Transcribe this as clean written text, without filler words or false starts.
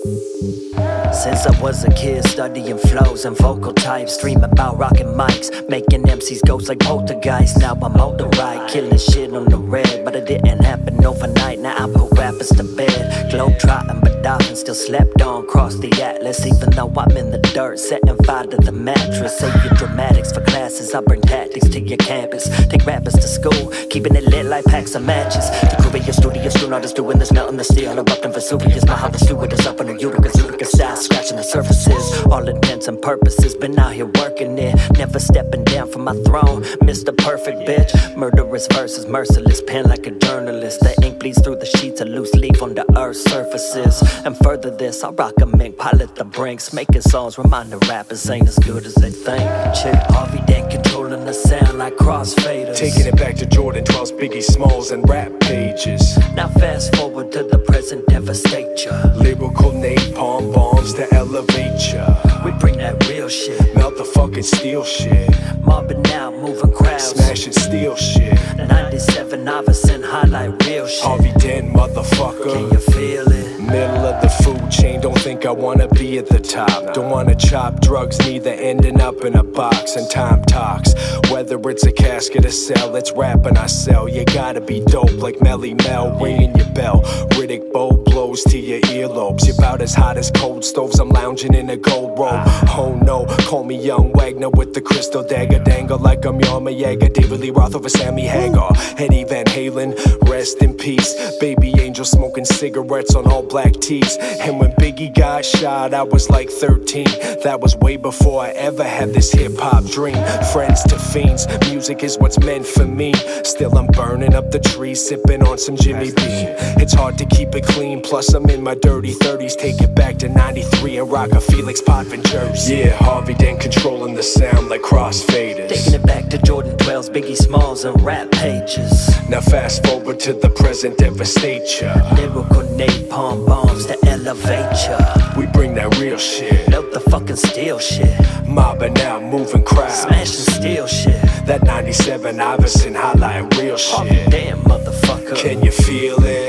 Since I was a kid, studying flows and vocal types, dreaming about rocking mics, making MCs ghosts like poltergeist. Now I'm on the right, killing shit on the red, but it didn't happen overnight. Now I put rappers to bed, globe-trotting, but dolphins still slept on, cross the atlas. Even though I'm in the dirt, setting fire to the mattress. Save your dramatics for classes, I bring tactics to your campus. Take rappers to school, keeping it lit like packs of matches. The crew at your studio, still not just doing this, melting the steel, erupting Vesuvius. My house steward is up on the Utica style, scratching the surfaces. All intents and purposes, been out here working it, never stepping down from my throne. Mr. Perfect bitch, murderous verses, merciless, pen like a journalist. The ink bleeds through the sheets, a loose leaf on the earth's surfaces. And further this, I rock a mink, pilot the brinks, making songs, reminding rappers ain't as good as they think. Check HarveyDent controlling the sound like crossfaders, taking it back to Jordan 12's, Biggie Smalls, and rap pages. Now fast forward to the present, devastate ya. Lyrical napalm bombs to elevate ya. We bring that real shit, melt the fucking steel shit. Mobbing out, moving crowds, smashing steel shit. 97 Iverson, highlight real shit. HarveyDent, motherfucker. Can you feel it? Middle of the food chain, don't think I wanna be at the top. Don't wanna chop drugs, neither ending up in a box. And time talks, whether it's a casket or sell, it's rapping I sell. You gotta be dope like Melly Mel, ringing your bell. Riddick bow blows to your earlobes. You're about as hot as cold stoves, I'm lounging in a gold robe. Oh no, call me Young Wagner with the crystal dagger. Dangle like I'm Yarma Yaga, David Lee Roth over Sammy Hagar. Eddie Van Halen, rest in peace. Baby angel smoking cigarettes on all black tees. And when Biggie got shot, I was like 13. That was way before I ever had this hip-hop dream. Friends to fiends, music is what's meant for me. Still I'm burning up the tree, sipping on some Jimmy B. It's hard to keep it clean, plus I'm in my dirty 30s. Take it back to 93 and rock a Felix Potvin jersey. Yeah, HarveyDent controlling the sound like crossfaders, taking it back to Jordan 12's, Biggie Smalls, and rap pages. Now fast forward to the present, devastate ya. Lyrical napalm bombs to elevate ya. We bring that real shit, melt the fucking steel shit. Mobbing out, moving crowds, smashing steel shit. That 97 Iverson, highlight real shit. HarveyDent, motherfucker. Can you feel it?